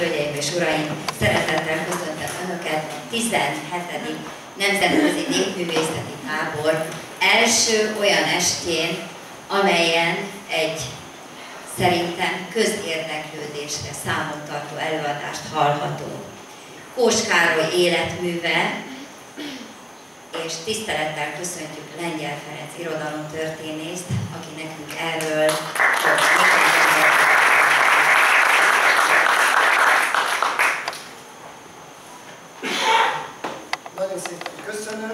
hölgyeim és uraim! Szeretettel köszöntöm Önöket 17. Nemzetközi Népművészeti Tábor első olyan estjén, amelyen egy szerintem közérdeklődésre számot tartó előadást hallhatunk. Kós Károly életműve, és tisztelettel köszöntjük Lengyel Ferenc irodalomtörténészt, aki nekünk erről nagyon szépen köszönöm.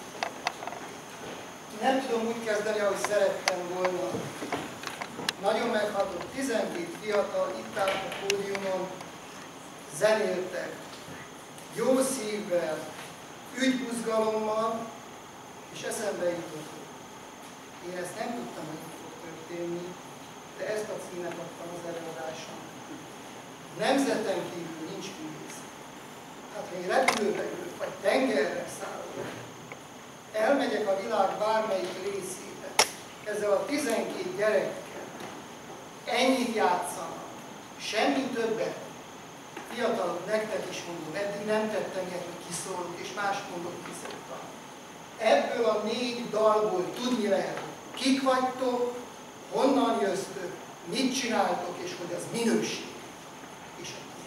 Nem tudom úgy kezdeni, ahogy szerettem volna. Nagyon meghatott, 12 fiatal itt állt a pódiumon, zenéltek, jó szívvel, ügybuzgalommal, és eszembe jutott. Én ezt nem tudtam, hogy így fog történni, de ezt a címet adtam az előadásnak. Nemzeten kívül nincs művész. Hát ha én repülőbe ülök, vagy tengerre szállok, elmegyek a világ bármelyik részébe, ezzel a 12 gyerekkel, ennyit játszanak, semmi többet. Fiatalok, nektek is mondom, eddig nem tettem ilyet, hogy kiszólok, és más mondok, kiszóltam. Ebből a 4 dalból tudni lehet, kik vagytok, honnan jöztök, mit csináltok, és hogy az minőség. És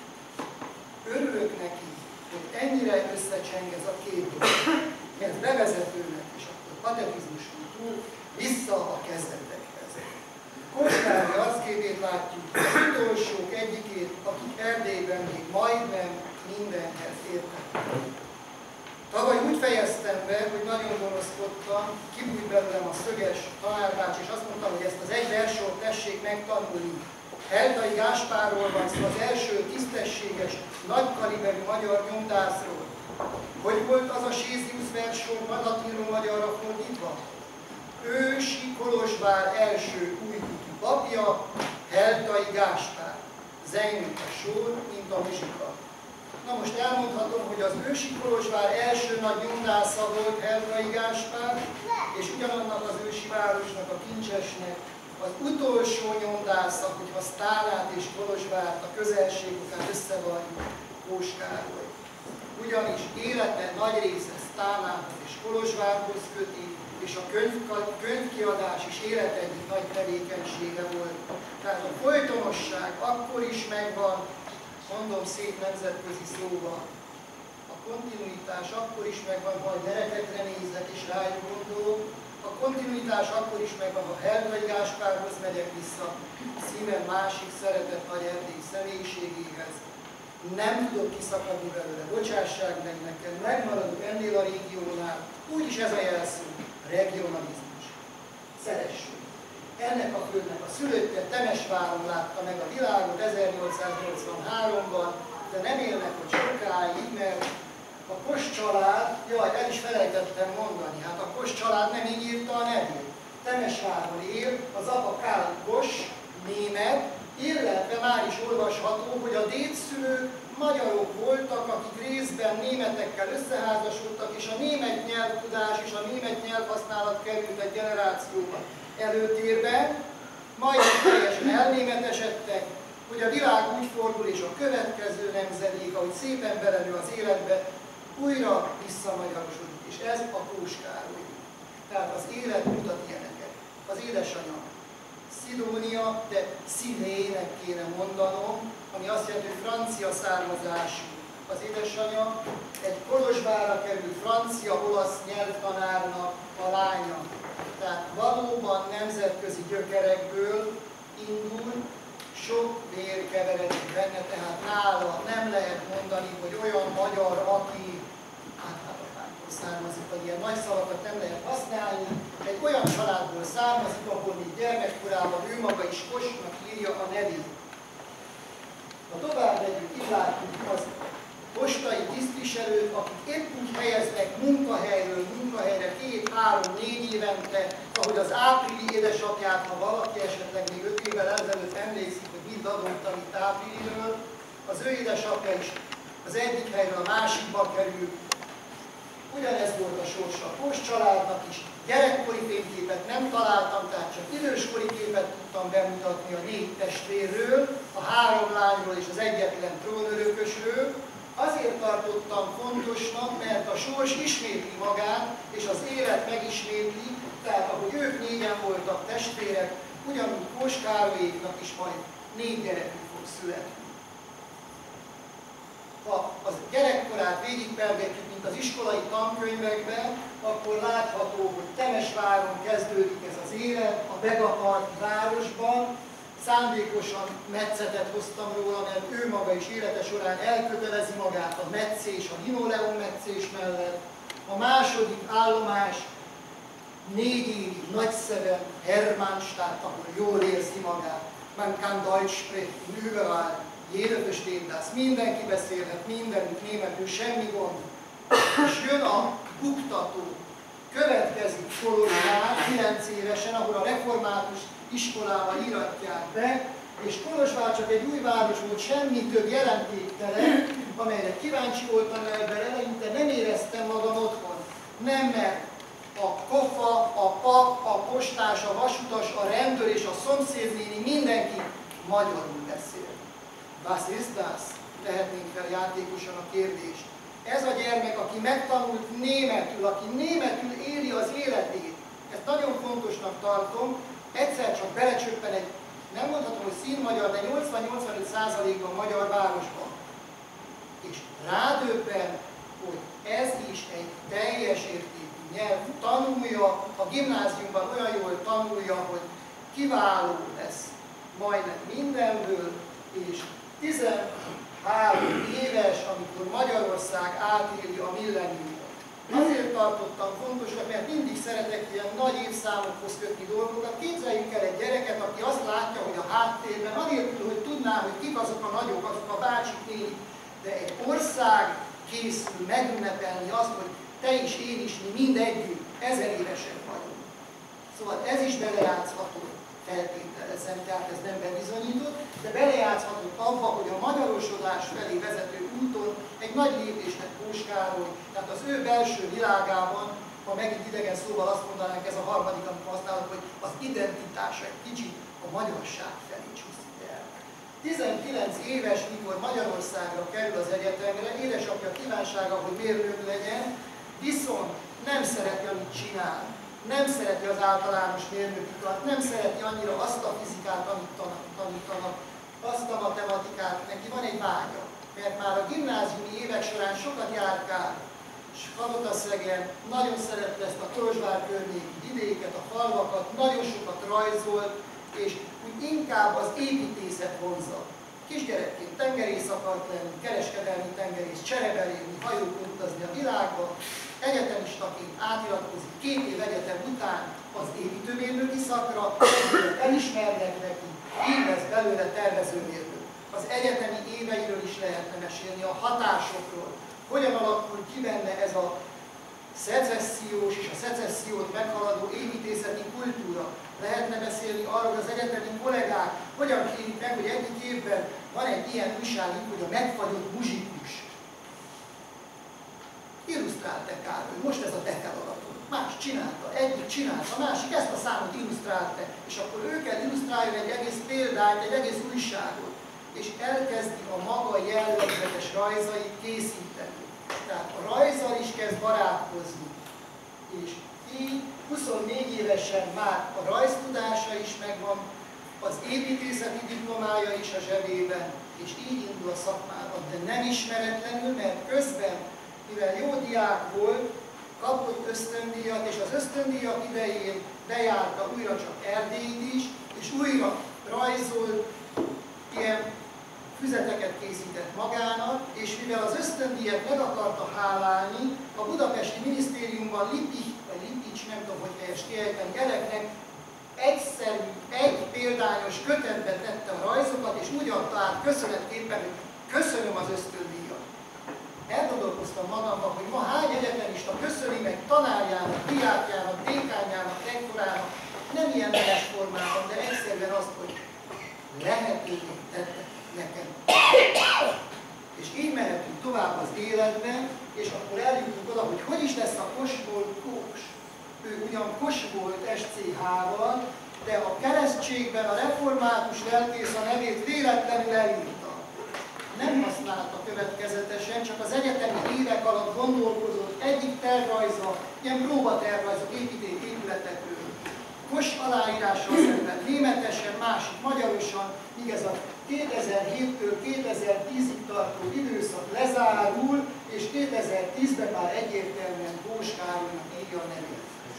örülök neki, hogy ennyire összecseng ez a két dolog. Ez bevezetőnek, és akkor patetizmuson túl vissza a kezdetekhez. Kós Károly arcképét látjuk, az utolsók egyikét, akik Erdélyben még majdnem mindenhez értek. Tavaly úgy fejeztem be, hogy nagyon gonoszkodtam, kibújt belőlem a szöges tanárbács, és azt mondtam, hogy ezt az egy verssort tessék megtanulni. Heldai Gáspárról van szó, az első tisztességes, nagykaliberű magyar nyomdászról. Hogy volt az a Sézius verssor latinról magyarra fordítva? Ősi Kolozsvár első újkutú papja, Heldai Gáspár. Zengült a sor, mint a muzsika. Na most elmondhatom, hogy az ősi Kolozsvár első nagy nyomdásza volt Heldai Gáspár, és ugyanannak az ősi városnak, a kincsesnek, az utolsó nyomdásza, hogyha Sztálát és Kolozsvárt a közelség után összevarjuk, Kós Károly. Ugyanis élete nagy része Sztánához és Kolozsvárhoz köti, és a könyvkiadás is élet egyik nagy tevékenysége volt. Tehát a folytonosság akkor is megvan, mondom szép nemzetközi szóval. A kontinuitás akkor is megvan, ha a gyerekekre nézek és rájuk gondolok. A kontinuitás akkor is megvan, ha Heldai Gáspárhoz megyek vissza, szívem másik szeretett nagy erdély személyiségéhez. Nem tudok kiszakadni belőle, bocsássák meg nekem, megmaradok ennél a régiónál, úgyis ez a jelszó, regionalizmus. Szeressük. Ennek a földnek a szülöttje Temesváron látta meg a világot 1883-ban, de nem élnek ott sokáig, mert a Kos család, jaj, el is felejtettem mondani, hát a Kos család nem így írta a nevét. Temesváron él, az apa Kál Kos, német, illetve már is olvasható, hogy a dédszülők magyarok voltak, akik részben németekkel összeházasodtak, és a német nyelvtudás és a német nyelvhasználat került egy generációban előtérbe, majd teljesen elnémetesedtek, hogy a világ úgy fordul, és a következő nemzedék, ahogy szépen belenő az életbe, újra visszamagyarosodik, és ez a Kós Károly. Tehát az élet mutat ilyeneket. Az édesanyja Szidónia, de Szidének kéne mondanom, ami azt jelenti, hogy francia származású. Az édesanyja egy Kolozsvárra került francia-olasz nyelvtanárnak a lánya. Tehát valóban nemzetközi gyökerekből indul, sok vér keveredik benne, tehát nála nem lehet mondani, hogy olyan magyar, aki átapától származik, vagy ilyen nagy szavakat nem lehet használni, egy olyan családból származik, ahol még gyermekkorában ő maga is Kosnak írja a nevét. Ha tovább megyünk, itt látjuk az postai tisztviselőt, akik épp úgy helyeznek munkahelyről munkahelyre 2-3-4 évente, ahogy az Áprili édesapját, ha valaki esetleg még 5 évvel ezelőtt emlékszik, hogy mind adottam itt Ápriliről, az ő édesapja is az egyik helyről a másikba kerül. Ugyanez volt a sorsa a Kós családnak is. Gyerekkori fényképet nem találtam, tehát csak időskori képet tudtam bemutatni a 4 testvérről, a 3 lányról és az egyetlen trónörökösről. Azért tartottam fontosnak, mert a sors ismétli magát, és az élet megismétli, tehát ahogy ők 4-en voltak testvérek, ugyanúgy Kós Károlyéknak is majd 4 gyerekük fog születni. Ha az gyerekkorát végigpergetjük, mint az iskolai tankönyvekben, akkor látható, hogy Temesváron kezdődik ez az élet, a Begaparti városban. Szándékosan metszetet hoztam róla, mert ő maga is élete során elkötelezi magát a metszés, a linoleum metszés mellett. A második állomás 4 évig Nagyszeven, Hermannstadt, ahol jól érzi magát. Man kann Deutsch sprechen, überall, jeder versteht das. Mindenki beszélhet, mindenütt németül, semmi gond. És jön a buktató. Következik Kolozsvár 9 évesen, ahol a református iskolával íratják be, és Kolozsvár csak egy új város volt, semmi több jelentéktelen, amelyre kíváncsi voltam, mert eleinte nem éreztem magam otthon. Nem, mert a kofa, a pap, a postás, a vasutas, a rendőr és a szomszédnéni mindenki magyarul beszél. Was ist das? Tehetnénk fel játékosan a kérdést. Ez a gyermek, aki megtanult németül, aki németül éli az életét, ezt nagyon fontosnak tartom, egyszer csak belecsöppen egy, nem mondhatom, hogy színmagyar, de 80-85%-ban magyar városban. És rádöbben, hogy ez is egy teljes értékű nyelv. Tanulja, a gimnáziumban olyan jól tanulja, hogy kiváló lesz majdnem mindenből, és 13 éves, amikor Magyarország átéli a millenniumot. Azért tartottam fontosnak, mert mindig szeretek ilyen nagy évszámokhoz kötni dolgokat. Képzeljünk el egy gyereket, aki azt látja, hogy a háttérben, anélkül, hogy tudná, hogy kik azok a nagyok, azok a bácsik, nénik, de egy ország készül megünnepelni azt, hogy te is, én is, mi mind együtt 1000 évesek vagyunk. Szóval ez is belejátszható, feltételezem, tehát ez nem bebizonyított, de belejátszhatott abba, hogy a magyarosodás felé vezető úton egy nagy lépésnek Kós Károly, tehát az ő belső világában, ha megint idegen szóval azt mondanánk, ez a harmadik, amit használok, hogy az identitás egy kicsit a magyarság felé csúszik el. 19 éves, mikor Magyarországra kerül az egyetemre, édesapja kívánsága, hogy mérnök legyen, viszont nem szereti, amit csinál. Nem szereti az általános mérnökikat, nem szereti annyira azt a fizikát, amit tanítanak, azt a matematikát, neki van egy vágya. Mert már a gimnáziumi évek során sokat járkál, és Kalotaszegen, nagyon szerette ezt a Kolozsvár környéki vidéket, a falvakat, nagyon sokat rajzolt, és úgy inkább az építészet vonzza. Kisgyerekként tengerész akart lenni, kereskedelmi tengerész, csereberélni, hajókon utazni a világba, egyetemistaként átiratkozik 2 év egyetem után az építőmérnöki szakra, elismernek neki, így lesz belőle tervezőmérnök. Az egyetemi éveiről is lehetne mesélni, a hatásokról, hogyan alakul ki benne ez a szecessziós és a szecessziót meghaladó építészeti kultúra. Lehetne beszélni arról, hogy az egyetemi kollégák hogyan kérik meg, hogy egyik évben van egy ilyen újságunk, hogy a megfagyott muzsikus. Illusztrálta Károly, most ez a te feladatod. Más csinálta, egyik csinálta, a másik ezt a számot illusztrálta, és akkor ő kell illusztráljon egy egész példányt, egy egész újságot, és elkezdi a maga jellegzetes rajzait készíteni. Tehát a rajzzal is kezd barátkozni. És így 24 évesen már a rajztudása is megvan, az építészeti diplomája is a zsebében, és így indul a szakmában, de nem ismeretlenül, mert közben, mivel jó diák volt, kapott ösztöndíjat, és az ösztöndíjak idején bejárta újra csak Erdélyt is, és újra rajzolt, ilyen füzeteket készített magának, és mivel az ösztöndíjat meg akarta hálálni, a budapesti minisztériumban Lippics, nem tudom, hogy helyes kiejteni, eleknek egyszerű, egy példányos kötetbe tette a rajzokat, és úgy adta át köszönetképpen, hogy köszönöm az ösztöndíjat. Elgondolkoztam magamban, hogy ma hány egyetemista köszöni meg tanárjának, diákjának, dékányának, rektorának, nem ilyen nemes formában, de egyszerűen azt, hogy lehetővé tettek nekem. És így mehetünk tovább az életben, és akkor eljutunk oda, hogy is lesz ő ugyan Kos volt SCH-val, de a keresztségben a református lelkész a nevét véletlenül elírta. Nem használta következetesen, csak az egyetemi évek alatt gondolkozott egyik tervrajza, ilyen próbatervrajzok épületekről. Kos aláírással szemben németesen, másik magyarosan, míg ez a 2007-től 2010-ig tartó időszak lezárul, és 2010-ben már egyértelműen Kós Károlynak írja a nevét.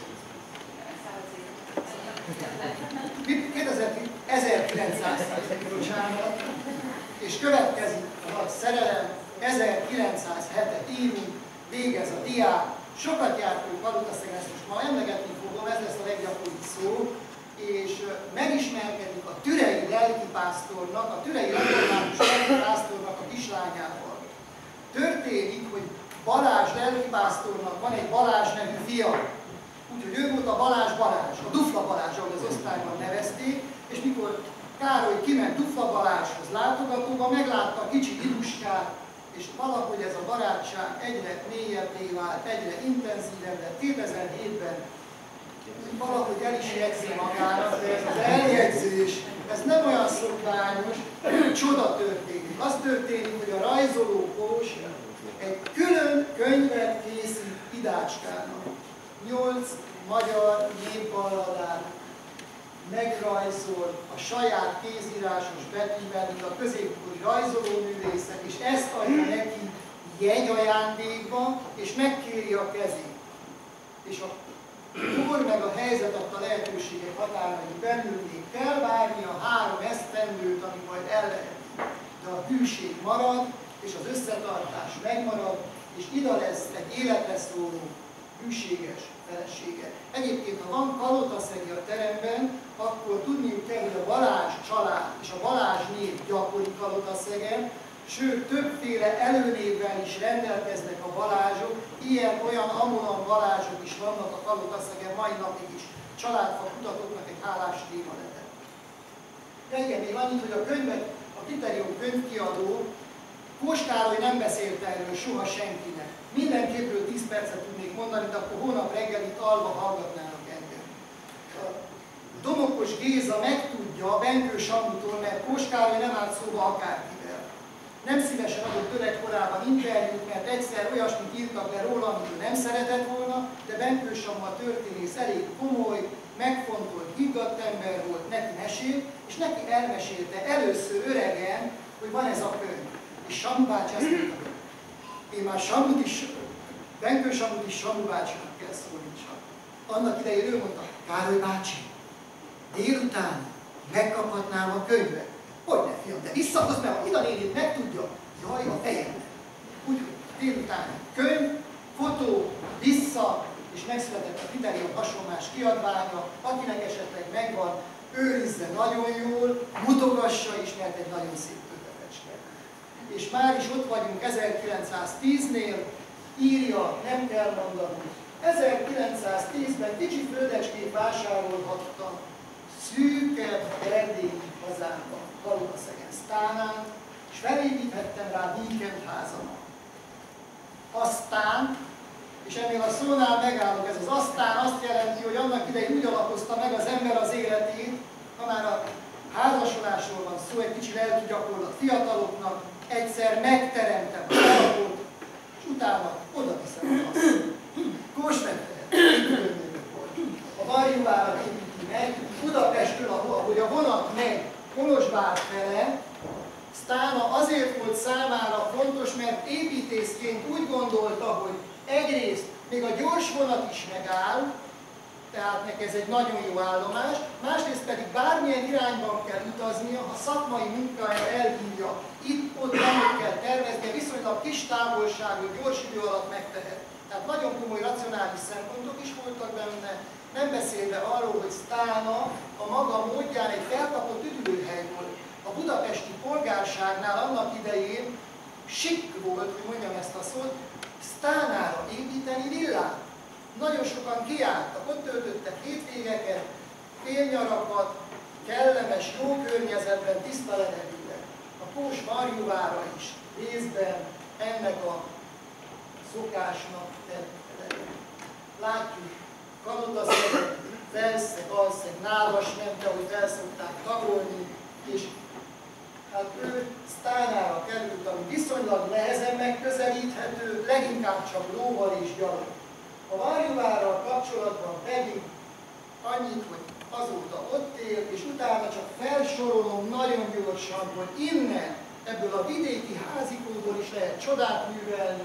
1910, bocsánat, és következik a nagy szerelem, 1907-et írunk, végez a diák, sokat jártunk Kalotaszegen, ezt most ma emlegetni fogom, ez lesz a leggyakoribb szó, és megismerkedik a türei lelkipásztornak, a türei református lelkipásztornak a kislányával. Történik, hogy Balázs lelkipásztornak van egy Balázs nevű fia, úgyhogy ő volt a Balázs, a Dufla Balázs, ahogy az osztályban nevezték, és mikor Károly kiment Dufla Balázshoz látogatóba, meglátta a kicsi Iduskát, és valahogy ez a barátság egyre mélyebbé vált, egyre intenzívebb lett. 2007-ben valahogy el is jegyzi magának, de ez az eljegyzés, ez nem olyan szokványos, csoda történik. Az történik, hogy a rajzoló Kós egy külön könyvet készít Idácskának. 8 magyar népballadát megrajzol a saját kézírásos betűvel, mint a középkori rajzolóművészek, és ezt adja neki jegyajándékba, és megkéri a kezét. És a kor meg a helyzet adta lehetőségek határai belül még kell várni a 3 esztendőt, ami majd el lehet. De a hűség marad, és az összetartás megmarad, és ide lesz egy életre szóló hűséges felesége. Egyébként, ha van Kalotaszegi a teremben, akkor tudniuk kell, hogy a Balázs család és a Balázs név gyakori Kalotaszegen, sőt, többféle előnévvel is rendelkeznek a Balázsok, ilyen-olyan amolyan Balázsok is vannak a Kalotaszegen mai napig is. Családfa kutatóknak egy hálás téma lehet. De igen, még annyit, hogy a könyvet, a Kriterium könyvkiadó, Kós Károly nem beszélt erről soha senkinek. Mindenképpről 10 percet tudnék mondani, de akkor hónap reggel itt alva hallgatnának engem. Domokos Géza megtudja Benkő Samutól, mert Kós Károly nem állt szóba akárkivel. Nem szívesen adott öregkorában interjút, mert egyszer olyasmit írtak le róla, amit ő nem szeretett volna, de Benkő Samu a történész elég komoly, megfontolt, higgadt ember volt, neki mesélt, és neki elmesélte először öregen, hogy van ez a könyv. És Samu bácsi azt mondta, én már Samut is, Benkő Samut is Samu bácsinak kell szólítsak. Annak idején ő mondta, Károly bácsi, délután megkaphatnám a könyvet. Hogyne, fiam, de visszahozd, mert ha Ida nénit megtudja, jaj a fejemnek. Úgyhogy délután könyv, fotó, vissza, és megszületett a Kriterium hasonlás kiadványa, akinek esetleg megvan, őrizze nagyon jól, mutogassa is, mert egy nagyon szép kötetecske. És már is ott vagyunk 1910-nél, írja, nem kell mondani. 1910-ben kicsi földecskét vásárolhattam szűkebb erdélyi hazámban, Kalotaszegen Sztánán, és felépíthettem rá víkendházamat. Aztán, és ennél a szónál megállok, ez az aztán azt jelenti, hogy annak idején úgy alapozta meg az ember az életét, ha már a házasolásról van szó, egy kicsi lelki gyakorlat fiataloknak, egyszer megteremtem az alapot, és utána oda viszem az azt. Kós megtehet, a Varjúvárat építi meg, Budapestről, ahogy a vonat megy Kolozsvár fele, Sztána azért volt számára fontos, mert építészként úgy gondolta, hogy egyrészt még a gyors vonat is megáll, tehát neki ez egy nagyon jó állomás, másrészt pedig bármilyen irányban kell utaznia, ha szakmai munkája elhívja, itt-ott nem kell tervezni, viszonylag kis távolságú, gyors idő alatt megtehet. Tehát nagyon komoly racionális szempontok is voltak benne, nem beszélve arról, hogy Sztána a maga módján egy felkapott üdülőhely volt. A budapesti polgárságnál annak idején sikk volt, hogy mondjam ezt a szót, Sztánára építeni villát. Nagyon sokan kiálltak, ott töltöttek hétvégeket, félnyarakat, kellemes, jó környezetben, tiszta levegőben. A Kós Marjúvára is részben ennek a szokásnak tett eleget. Látjuk Kalotaszeg, Felszeg, Alszeg, Návas mente, ahogy felszokták tagolni, és hát ő Sztánára került, ami viszonylag nehezen megközelíthető, leginkább csak lóval és gyalog. A Varjuvárral kapcsolatban pedig annyit, hogy azóta ott él, és utána csak felsorolom nagyon gyorsan, hogy innen, ebből a vidéki házikóból is lehet csodát művelni.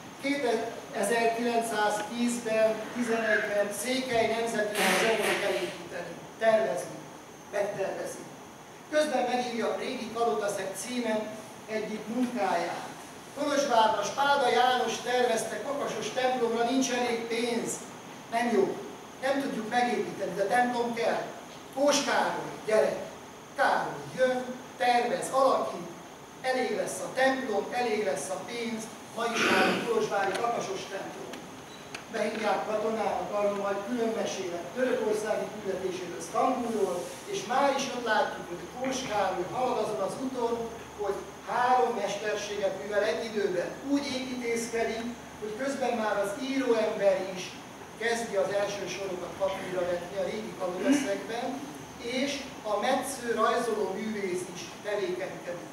1910-ben, 11-ben Székely Nemzeti Múzeumot elépíteni, tervezni, megtervezni. Közben megírja a régi Kalotaszeg címen egyik munkáját. Kolozsvárra Spáda János tervezte kakasos templomra, nincs elég pénz. Nem jó. Nem tudjuk megépíteni, de templom kell. Kós Károly, gyere! Károly jön, tervez, alakít, elég lesz a templom, elég lesz a pénz, ma is már a kolozsvári kakasos templom. Behívják katonának, arról majd külön mesélek törökországi küldetéséről, Sztambulról, és már is ott látjuk, hogy Kós Károly halad azon az úton, hogy 3 mesterséget művel egy időben. Úgy építészkedik, hogy közben már az íróember is kezdi az első sorokat papírra vetni a régi Kalotaszegben, és a metsző rajzoló művész is tevékenykedik.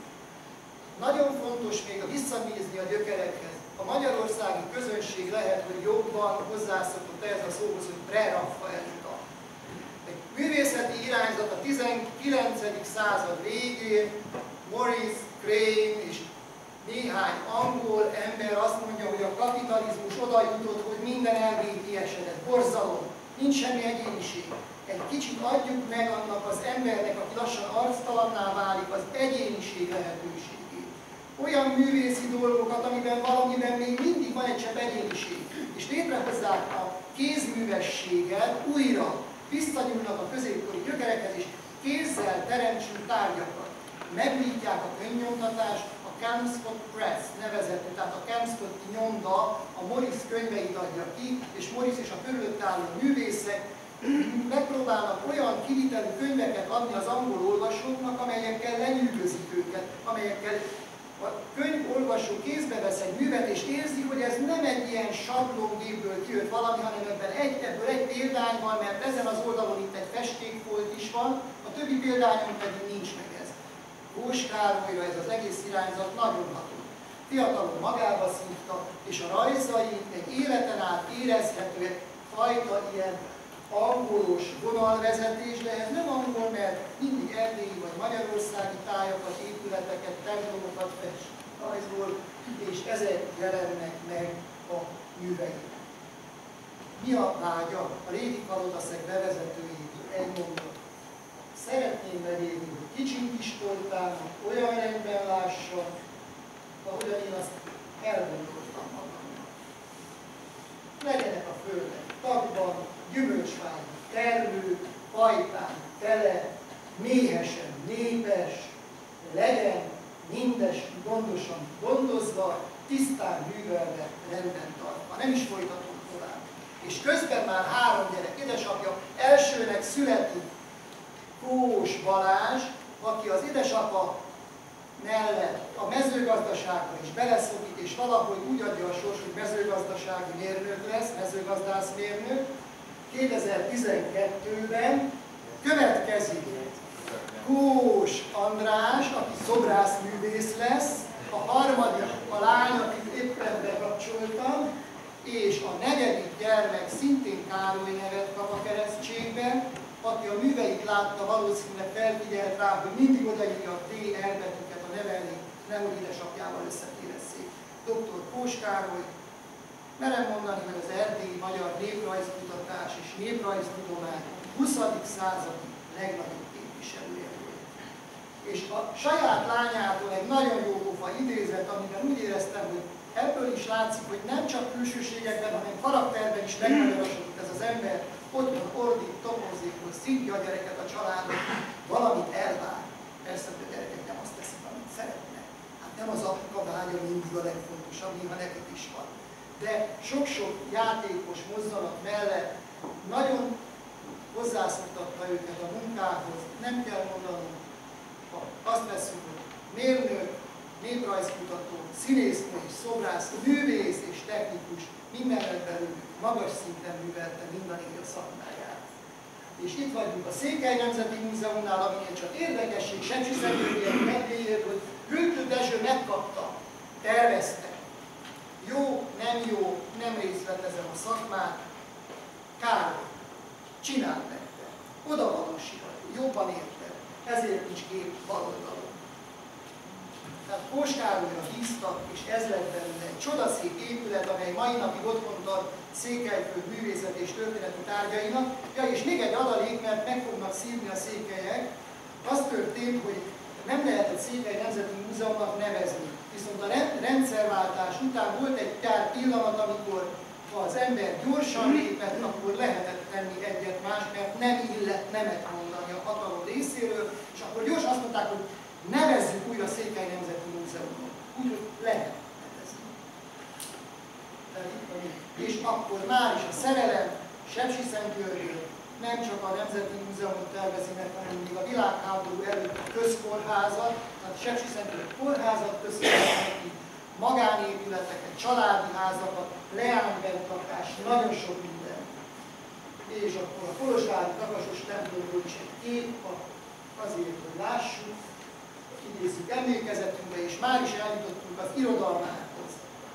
Nagyon fontos még visszanézni a gyökerekhez. A magyarországi közönség lehet, hogy jobban hozzászokott ehhez a szóhoz, hogy pre-raffaellita. Egy művészeti irányzat a 19. század végén Morris, Crane és néhány angol ember azt mondja, hogy a kapitalizmus oda jutott, hogy minden elgépiesedett, borzalom, nincs semmi egyéniség. Egy kicsit adjuk meg annak az embernek, aki lassan arctalanná válik, az egyéniség lehetőségét. Olyan művészi dolgokat, amiben valamiben még mindig van egy csepp egyéniség. És létrehozzák a kézművességet, újra visszanyúlnak a középkori gyökerekhez, és kézzel teremtsünk tárgyakat. Megújítják a könyvnyomtatást, a Kelmscott Press nevezetű, tehát a Kelmscotti nyomda a Morris könyveit adja ki, és Morris és a körülött álló művészek megpróbálnak olyan kivitelű könyveket adni az angol olvasóknak, amelyekkel lenyűgözik őket, amelyekkel a könyvolvasó kézbe vesz egy művet, és érzi, hogy ez nem egy ilyen sablongépből kijött valami, hanem ebből egy példány van, mert ezen az oldalon itt egy festékfolt is van, a többi példányon pedig nincs meg ez. Kós Károlyra ez az egész irányzat nagyon hatott. Fiatalon magába szívta, és a rajzai egy életen át érezhető fajta ilyen angolos vonalvezetés, de ez nem angol, mert mindig erdélyi vagy magyarországi tájakat, épületeket, templomokat fest, rajzol, és ezek jelennek meg a műveiben. Mi a vágya a régi Kalotaszeg bevezetőjétől? Egy mondat. Szeretném megérni, hogy kicsink is voltának, olyan rendben lássa, ahogyan én azt elgondoltam magamnak. Legyenek a földek tagban, gyümölcsfájú, termő, fajtán, tele, méhesen, népes, legyen mindes gondosan gondozva, tisztán művelve, rendben tartva. Nem is folytatom tovább. És közben már 3 gyerek édesapja, elsőnek születik Kós Balázs, aki az édesapa mellett a mezőgazdaságra is beleszokik, és valahogy úgy adja a sors, hogy mezőgazdasági mérnök lesz, mezőgazdászmérnök. 2012-ben következik Kós András, aki szobrászművész lesz, a harmadik a lány, akit éppen bekapcsoltam, és a 4. gyermek szintén Károly nevet kap a keresztségben, aki a műveit látta, valószínűleg felfigyelt rá, hogy mindig odaírja a T-R betűket a neve elé, nehogy édesapjával összetéresszék. Dr. Kós Károly, merem mondani, hogy az erdélyi magyar néprajzkutatás és néprajztudomány 20. századi legnagyobb képviselője volt. És a saját lányától egy nagyon jó pofa idézet, amiben úgy éreztem, hogy ebből is látszik, hogy nem csak külsőségekben, hanem karakterben is megmagyarosodott ez az ember, otthon ordít, topozik, hogy szívja a gyereket a családot, valamit elvár. Persze, hogy a gyerekek nem azt teszik, amit szeretnek. Hát nem az apuka vágya mindig a legfontosabb, néha nekik is van. De sok-sok játékos mozzanat mellett nagyon hozzászoktatta őket a munkához. Nem kell mondanom, ha azt veszünk, hogy mérnök, néprajzkutató, színésznő és szobrász, művész és technikus mindenek belül magas szinten művelte mind a négy a szakmáját. És itt vagyunk a Székely Nemzeti Múzeumnál, aminél csak érdekesség, Sepsiszentgyörgyen megvédjük, hogy Hülkő Dezső megkapta, tervezte. Jó, nem részt vett ezen a szakmát, Károly, csinált nekte, odavalósítani, jobban érte, ezért nincs kép baloldalon. Tehát Kós Károlyra bíztak, és ez lett belőle egy csodaszép épület, amely mai napig otthont ad Székelyföld művészet és történeti tárgyainak. Ja, és még egy adalék, mert meg fognak szívni a székelyek. Az történt, hogy nem lehetett Székely Nemzeti Múzeumnak nevezni. Viszont a rendszerváltás után volt egy pár pillanat, amikor ha az ember gyorsan lépett, akkor lehetett tenni egyet más, mert nem illett nemet mondani a hatalom részéről, és akkor gyorsan azt mondták, hogy nevezzük újra Székely Nemzeti Múzeumot. Úgyhogy lehet nevezni. És akkor már is a szerelem Sepsiszentgyörgyön nem csak a Nemzeti Múzeumot tervezi meg, hanem még a világháború előtt a közkórházat, tehát Sepsiszentgyörgy kórházat köszönhet neki, magánépületeket, családi házakat, leánybentartás, nagyon sok minden. És akkor a Kolozsvári Takasos templomból is egy kép, azért, hogy lássuk, idézzük emlékezetünkbe, és már is eljutottunk az irodalmához.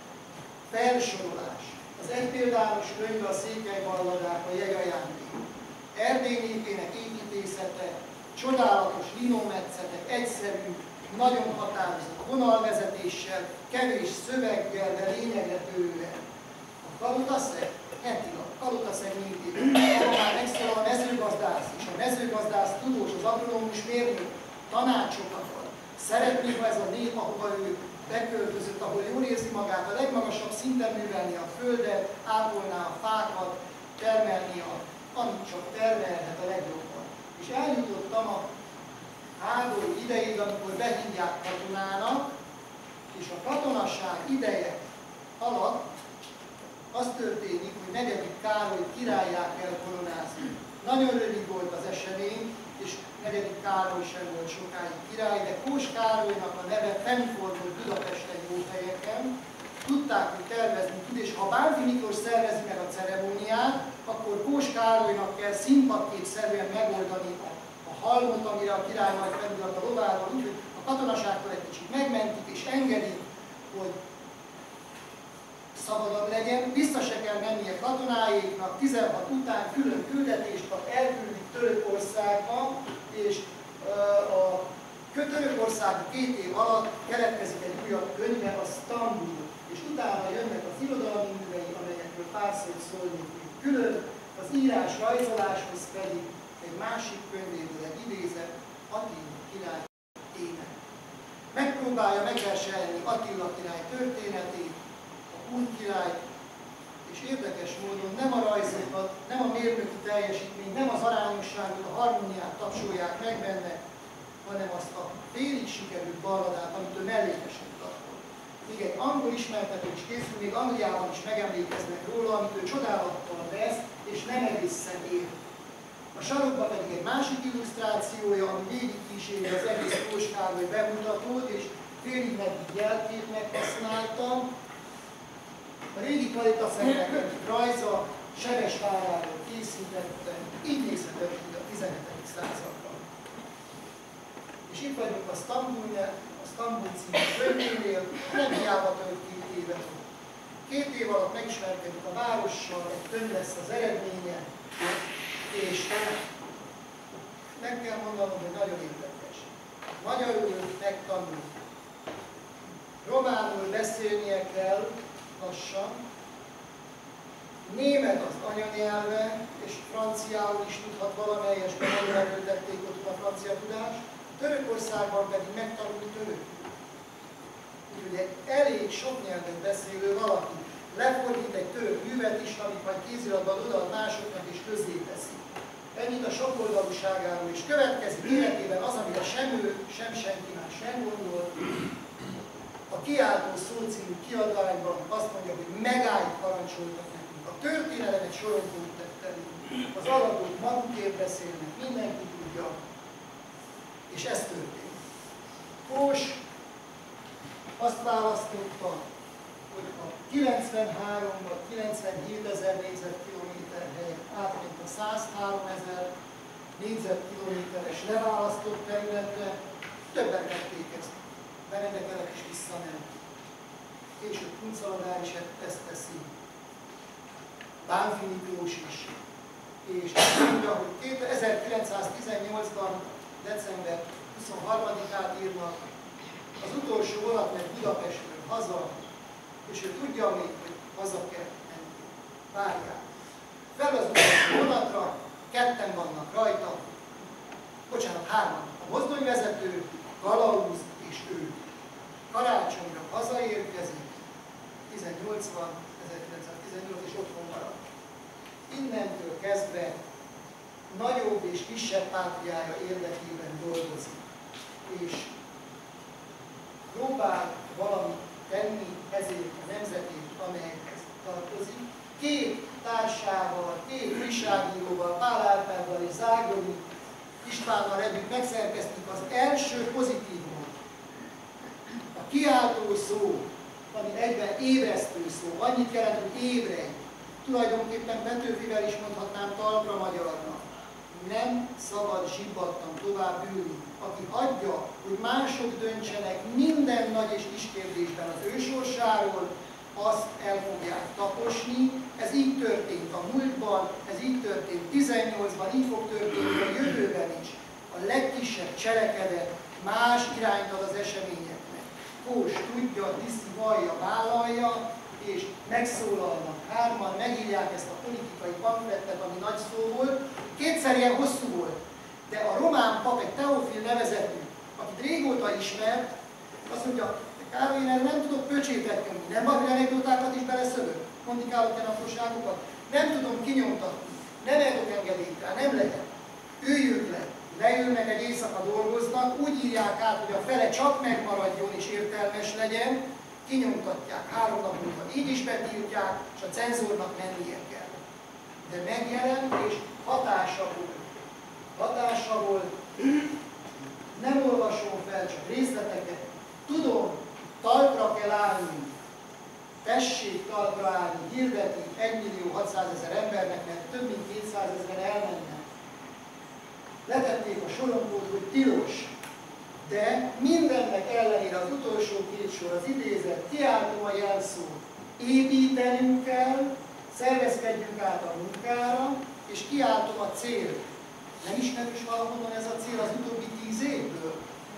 Felsorolás. Az egypéldános könyve a Székely Balladák, a Jegajándék. Erdély népének építészete, csodálatos linómetszetek, egyszerű, nagyon határozott vonalvezetéssel, kevés szöveggel, de lényegre törően. A Kalotaszeg, heti lap, Kalotaszeg népében, ahol már megszólal a mezőgazdász, és a mezőgazdász tudós, az agronómus mérnök tanácsokat ad. Szeretné, ha ez a nép, ahova ő beköltözött, ahol jól érzi magát, a legmagasabb szinten művelni a földet, ápolná a fákat, termelni amit csak termelhet a legjobban. És eljutottam a háború idejéig, amikor behívják katonának, és a katonasság ideje alatt az történik, hogy 4. Károly királlyá kell koronázni. Nagyon rövid volt az esemény, és 4. Károly sem volt sokáig király, de Kós Károlynak a neve fennfordult Budapesten jó helyeken. Tudták, hogy tervezni tud, és ha Bánffy Miklós szervezi meg a ceremóniát, akkor Kós Károlynak kell színpadképszerűen megoldani a halmot, amire a király majd felület a lovával, úgyhogy a katonaságtól egy kicsit megmentik és engedik, hogy szabadabb legyen. Vissza se kell mennie katonáiknak, 16 után külön küldetést kap, elküldik Törökországba, és a Törökország 2 év alatt keletkezik egy újabb könyve, a Sztambul, és utána jönnek az irodalmi művei, amelyekről pár szót szólni külön, az írás-rajzoláshoz pedig egy másik könyvéből egy idézet, Attila király ének. Megpróbálja megverselni Attila király történetét, a Hun király, és érdekes módon nem a rajzokat, nem a mérnöki teljesítményt, nem az arányosságot, a harmóniát tapsolják meg benne, hanem azt a félig sikerült balladát, amit ő mellékesen tartott. Még egy angol ismertető is készül, még Angliában is megemlékeznek róla, amit ő csodálattal vesz, és nem egészen ért. A sarokban pedig egy másik illusztrációja, ami végig kíséri az egész Kós Károly bemutatót, és félig meddig jelképnek használtam. A régi Kalitaszegnek egyik rajza Sebesváráról készítette, így nézhetett ki a 17. században. És itt vagyunk a Sztambul című könyvénél, nem hiába tölt 2 évet. 2 év alatt megismerkedik a várossal, egy könyv lesz az eredménye, és meg kell mondanom, hogy nagyon érdekes. Magyarul megtanul. Románul beszélnie kell lassan, német az anyanyelve, és franciául is tudhat valamelyesben, nagyon erőltették ott a francia tudást, Törökországban pedig megtanul török. Úgyhogy egy elég sok nyelvet beszélő valaki lefordít egy török művet is, amit majd kéziratban odaad másoknak és közzéteszi. Ennyit a sokoldalúságáról, és következik életében az, amire sem ő, sem senki más nem gondol. A Kiáltó szó című kiadványban azt mondja, hogy megállt parancsoltak nekünk. A történelem egy sorompót tett elő. Az alapok magukért beszélnek, mindenki tudja. És ez történt. Kós azt választotta, hogy a 93-ban 97 ezer négyzetkilométer helyett átment a 103 ezer négyzetkilométeres leválasztott területre, többen tették ezt. Benedek Elek is visszament. Később Kuncaladár is ezt teszi. Bánffy Miklós is. És mondja, hogy 1918-ban december 23-át írnak, az utolsó vonat megy Budapestről haza, és ő tudja még, hogy haza kell menni. Várják. Fel az utolsó vonatra, ketten vannak rajta, bocsánat, hárman. A mozdonyvezető, kalauz és ő. Karácsonyra hazaérkezik, 1918 és otthon marad. Innentől kezdve nagyobb és kisebb pátriája érdekében dolgozik, és próbál valamit tenni ezért a nemzetét, amelyhez tartozik. Két társával, két újságíróval, Pál Árpáddal és Zágronyi Istvánnal együtt megszerkeztük az első pozitívumot. A kiáltó szó, ami egyben ébresztő szó, annyit jelent, hogy ébredj. Tulajdonképpen Petőfivel is mondhatnám talpra magyarnak. Nem szabad zsibbattan tovább ülni. Aki hagyja, hogy mások döntsenek minden nagy és kis kérdésben az ő sorsáról, azt el fogják taposni. Ez így történt a múltban, ez így történt 18-ban, így fog történni a jövőben is. A legkisebb cselekedet más irányt ad az eseményeknek. Kós tudja, viszi, vallja, vállalja, és megszólalnak hárman, megírják ezt a politikai pamflettet, ami nagy szó volt. Kétszer ilyen hosszú volt, de a román pap, egy Teofil nevezetű, akit régóta ismert, azt mondja, Károly, én nem tudok pöcsétet nyomni, nem valami anekdotákat is beleszövök, mondikálok ilyen apróságokat, nem tudom kinyomtatni, nem adok engedélyt rá, nem lehet. Üljük le, leülnek egy éjszaka dolgoznak, úgy írják át, hogy a fele csak megmaradjon és értelmes legyen, kinyomtatják 3 nap múlva, így is betiltják, és a cenzornak mennie kell. De megjelent, és hatása volt. Hatása volt, nem olvasom fel, csak részleteket. Tudom, talpra kell állni, tessék talpra állni, hirdeti 1.600.000 embernek, mert több mint 200 000 elmennek. Letették a sorompót, hogy tilos, de mindennek ellenére az utolsó 2 sor, az idézet, kiáltom a jelszót, építenünk kell, szervezkedjünk át a munkára, és kiáltom a célt. Nem ismerős valahonnan ez a cél az utóbbi 10 évből?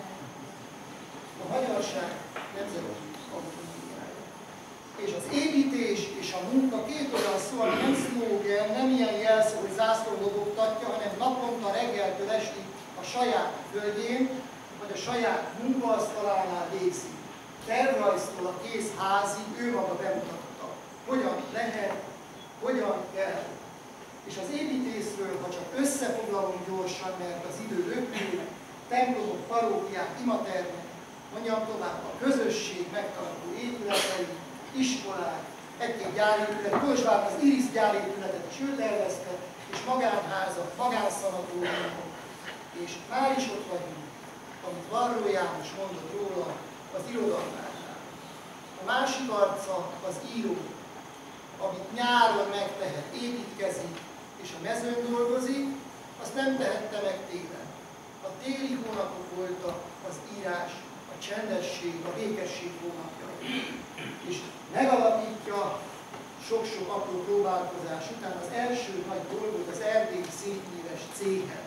A magyarság nemzeti autonómiája. És az építés és a munka két olyan szó, ami nem szlógen, nem ilyen jelszó, hogy zászló lobogtatja, hanem naponta reggeltől estig a saját földjén, vagy a saját munkaasztalánál végzi. Tervrajztól a kész házig ő maga bemutatta. Hogyan lehet, hogyan kell. És az építészről, ha csak összefoglalom gyorsan, mert az idő röpül, templomok, parókiák, imatermek, mondjam tovább, a közösség megtartó épületei, iskolák, egy-két gyárépület, Kolozsvárban az Iris gyárépületet is ő tervezte, és magánházak, magánszanatóriumok, és már is ott vagyunk, amit Varró János mondott róla, az irodalmánál. A másik arca az író, amit nyáron megtehet, építkezik, és a mezőn dolgozik, azt nem tehette meg télen. A téli hónapok voltak az írás, a csendesség, a békesség hónapjai. És megalapítja sok-sok apró próbálkozás után az első nagy dolgot, az erdélyi szétnéves céget.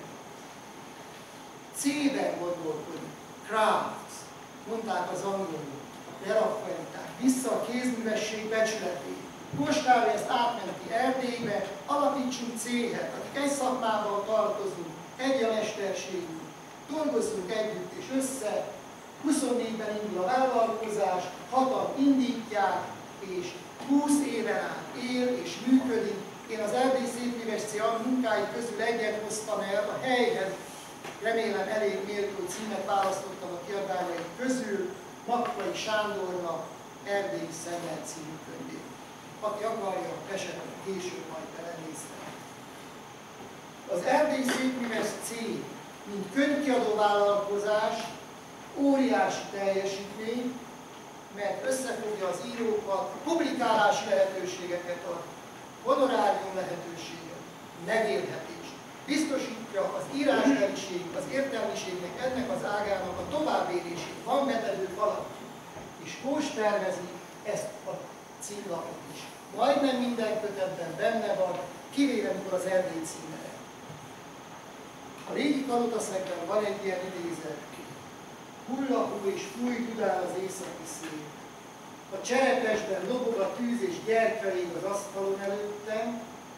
C-ben gondolkodik, crafts, mondták az angolok, a preraffaeliták, vissza a kézművesség becsületét. Kós Károly ezt átmenti Erdélybe, alapítsunk céget, akik egy szakmával tartozunk, egy a mesterségünk, dolgozzunk együtt és össze, 24-ben indul a vállalkozás, 6-an indítják, és 20 éven át él és működik. Én az Erdély Szétnéves C munkái közül egyet hoztam el, a helyhez remélem elég méltó címet választottam a kiadványaim közül, Makkai Sándornak Erdély Szemmel című könyvét. Aki akarja, esetleg később majd belenéztem. Az Erdély Szétműves C, mint könyvkiadó vállalkozás, óriási teljesítmény, mert összefogja az írókat, publikálási lehetőségeket ad, honorárium lehetőséget, megélhetést. Biztosítja az írásbeliség, az értelmiségnek ennek az ágának a továbbélését, van betevő falat, és Kós tervezi ezt a címlapot is. Majdnem minden kötetben benne van, kivéve mikor az Erdély címere. A régi kalotaszegben van egy ilyen idézet. Hullahú és fúj dudál az északi szél. A cserepesben lobog a tűz és gyertyarég az asztalon előttem,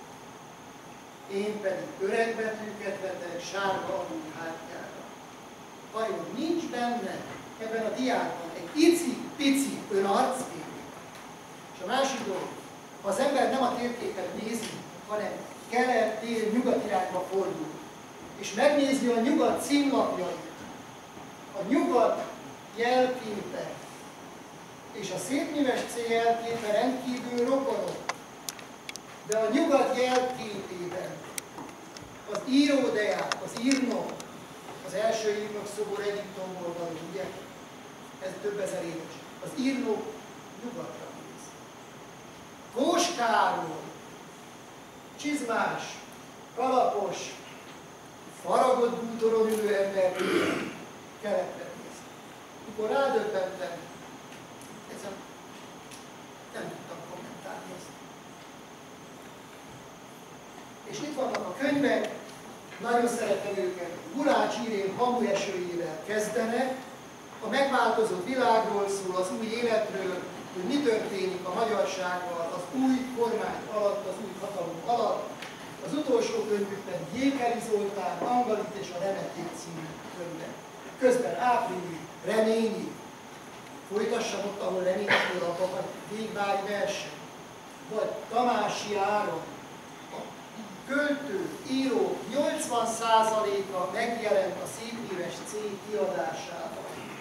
én pedig öreg betűket vetek sárga alul hátjára. Vajon nincs benne ebben a diákban egy icipici önarckép? És a másik dolog, ha az ember nem a térképet nézi, hanem kelet, dél, nyugat irányba fordul, és megnézi a nyugat címlapjait, a nyugat jelképe és a Szépműves C jelképe rendkívül rokonok, de a nyugat jelképében az íródeák, az írnok, az első írnok szobor Egyiptomból való, ugye? Ez több ezer éves. Az írnok nyugatra néz. Kós Károly, csizmás, kalapos, faragott bútoron ülő ember keletre néz. Mikor rádöbbentem, nem tudtam kommentálni ezt. És itt vannak a könyvek, nagyon szeretem őket. Gulács Irén Hamuesőjével kezdenek, a megváltozott világról szól, az új életről, hogy mi történik a magyarsággal, az új kormány alatt, az új hatalom alatt. Az utolsó könyvükben Jékeli Zoltán, Angalit és a Remeték című könyve. Közben Április, Reményi, folytassam ott, ahol Reménytől a Végvári verseny, vagy Tamási Áron, a költő, író 80%-a megjelent a Szépműves C kiadásában.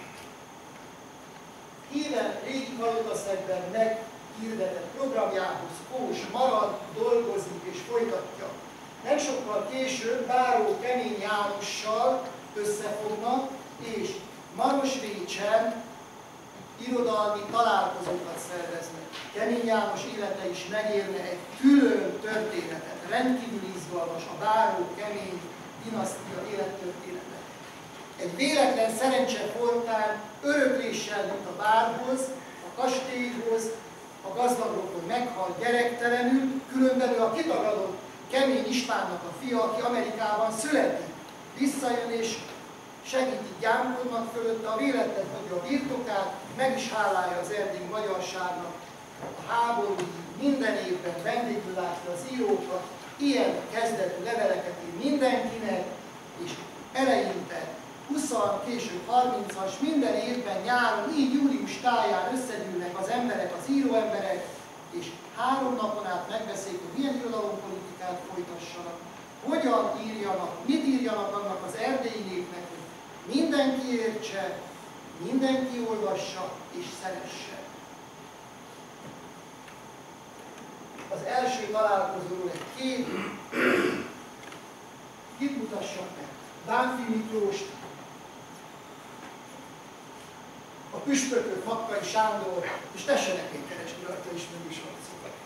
Híven régi kalotaszegben meghirdetett programjához Kós marad, dolgozik és folytatja. Nem sokkal később Báró Kemény Jánossal összefognak, és Marosvécsen irodalmi találkozókat szerveznek. Kemény János élete is megérne egy külön történetet, rendkívül izgalmas a Báró Kemény dinasztia élettörténete. Egy véletlen szerencse folytán örökléssel jut a bárhoz, a kastélyhoz, a gazdagrokon meghal gyerektelenül, különben ő a kitagadott Kemény Istvánnak a fia, aki Amerikában születik. Visszajön és segíti, gyámkodnak fölötte, a véletlen adja a birtokát, meg is hálálja az erdélyi magyarságnak. A háború minden évben vendégül látja az írókat, ilyen kezdetű leveleket ír mindenkinek, és eleinte 20, később 30-as, minden évben nyáron, így július táján összegyűlnek az emberek, az íróemberek, és 3 napon át megbeszélik, hogy milyen irodalompolitikát folytassanak, hogyan írjanak, mit írjanak annak az erdélyi népnek, hogy mindenki értse, mindenki olvassa és szeresse. Az első találkozóról egy kép, kit mutassak meg? Bánffy Miklóst, a püspököt, Makkai Sándor, és tessenek én keresni rajta ismerős arcokat.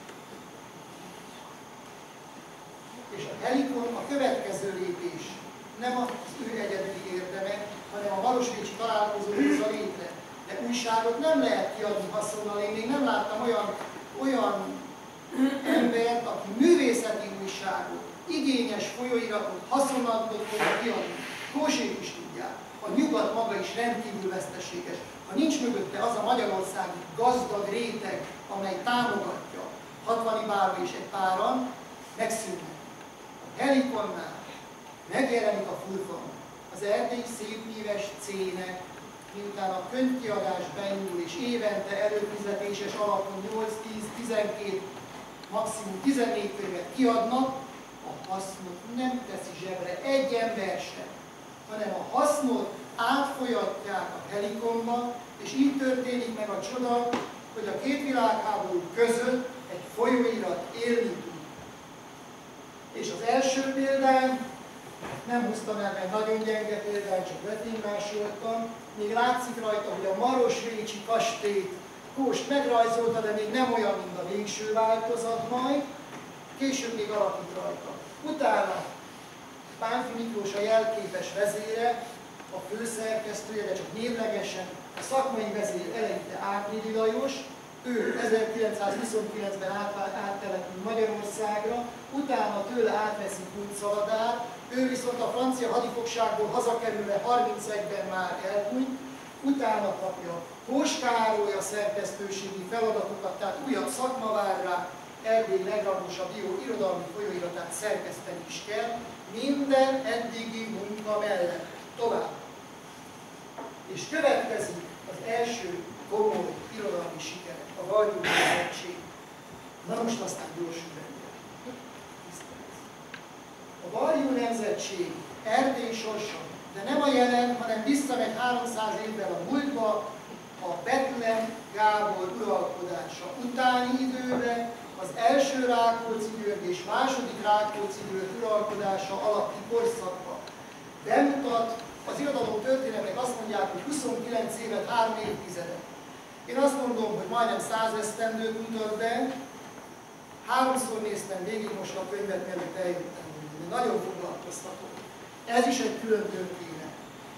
És a Helikon a következő lépés, nem az ő egyedüli érdeme, hanem a marosvécsi találkozó hozza létre. De újságot nem lehet kiadni haszonnal. Én még nem láttam olyan embert, aki művészeti újságot, igényes folyóiratot haszonnal tudott volna kiadni. Kósék is tudják. A nyugat maga is rendkívül veszteséges. Ha nincs mögötte az a magyarországi gazdag réteg, amely támogatja, 60 Báró és egy páran, megszűnnek. A Helikonnál megjelenik a Furfang, az Erdélyi Szépműves C-nek, miután a könyvkiadás beindul, és évente előfizetéses alapon 8, 10, 12, maximum 14 könyvet kiadnak, a hasznot nem teszi zsebre egy ember sem, hanem a hasznot átfolyatják a Helikonba, és így történik meg a csoda, hogy a két világháború között egy folyóirat élni tud. És az első példány nem húztam el, mert nagyon gyenge például, csak lefénymásoltam. Még látszik rajta, hogy a Marosvécsi kastélyt Kóst megrajzolta, de még nem olyan, mint a végső változat majd. Később még alakít rajta. Utána Bánffy Miklós a jelképes vezére, a főszerkesztője, de csak névlegesen, a szakmai vezér eleinte Árpédi Lajos, ő 1929-ben áttelepül Magyarországra, utána tőle átveszi Kuncaladár, ő viszont a francia hadifogságból hazakerülve 31-ben már elhunyt, utána kapja Kós Károly a szerkesztőségi feladatokat, tehát újabb szakma vár rá, Erdély legrangosabb irodalmi folyóiratát szerkeszteni is kell, minden eddigi munka mellett. Tovább. És következik az első komoly irodalmi siker, a Varjú nemzetség. Na most aztán gyorsul rendben. A Varjú nemzetség Erdély sorsa, de nem a jelen, hanem visszamegy 300 évvel a múltba, a Bethlen Gábor uralkodása utáni időben, az első Rákóczi-György és második Rákóczi-György uralkodása alatti korszakban. Bemutat, az irodalom történetek azt mondják, hogy 29 évet, 3 évtizedet. Én azt mondom, hogy majdnem 100 esztendőt mutat be, 3-szor néztem végig most a könyvet, mielőtt eljöttem. Nagyon foglalkoztató. Ez is egy külön történet.